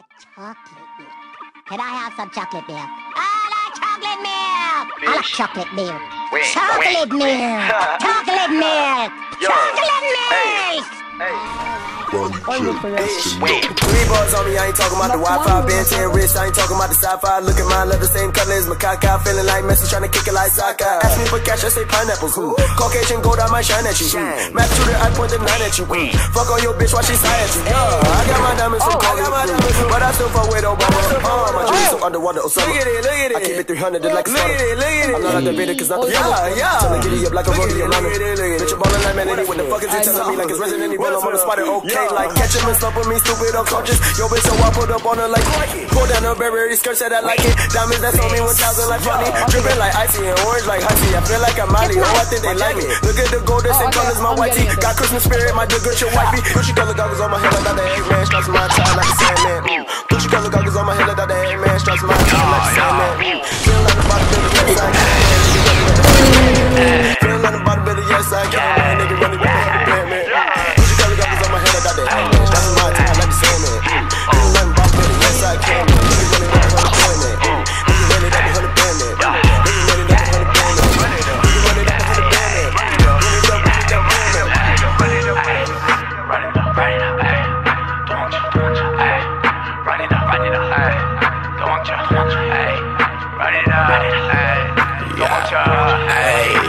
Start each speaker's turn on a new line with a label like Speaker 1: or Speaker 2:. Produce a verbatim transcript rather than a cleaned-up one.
Speaker 1: like chocolate milk. Can I have some chocolate milk? I like chocolate milk. I like chocolate milk.
Speaker 2: Wait,
Speaker 1: chocolate
Speaker 2: wait,
Speaker 1: milk.
Speaker 2: wait.
Speaker 1: Chocolate milk.
Speaker 2: Yo.
Speaker 1: Chocolate milk.
Speaker 2: Hey. Hey.
Speaker 3: Wait, three bars on me, I ain't talking about the Wi-Fi. Ben ten wrist, I ain't talking about the sci-fi. Look at mine, love the same color as my caca. Feeling like Messi, trying to kick it like soccer. Ask me for cash, I say pineapples. Who? Caucasian gold, I might shine at you. Mac shooter, I point the nine at you. Fuck on your bitch while she sigh at you. Yeah, I got my diamonds from Kobe, but I still fuck with Obama. Oh, my dreams so underwater, Osama. Look at it, look at it. I keep it three hundred, like a starter. Look at it, look at it. I'm not like the video, cause not the yeah, yeah. Tell me giddy up like a rodeo lineman. Bitch, you're ballin' like man, what the fuck is you telling me? Like it's Resident Evil, I'm on the spot, okay. Like catch him and stop with me, stupid unconscious. Yo, bitch, so I put up on her like pull down her Burberry skirt, said I like it. Diamonds that's on me one thousand like funny. Dripping like icy and orange like icy. I feel like I'm Miley, oh, I think they like me. Look at the gold, the same colors my white tee. Got Christmas spirit, my good your wifey. Gucci color goggles on my head, like that Eggman. Straps my tie like a Sandman. Gucci color goggles on my head, like that Eggman. Straps my tie like a Sandman. Feeling like the bodybuilder, yes I can. Feeling like the bodybuilder, yes I can. Nigga running with the hundred band, man. Gucci color goggles on my head, like that Eggman. Straps my tie like a Sandman. Feeling like the bodybuilder, yes I can. Nigga running with the hundred band, man. Nigga running up the hundred band, man. Nigga running up the hundred band, man. Nigga running up the hundred band, man. Run it up, run it up, ayy. Don't you, don't you, ayy. Run it up, run it up, ayy. Don't you, don't you, ayy. Run it up, run it up, ayy. Don't you, ayy.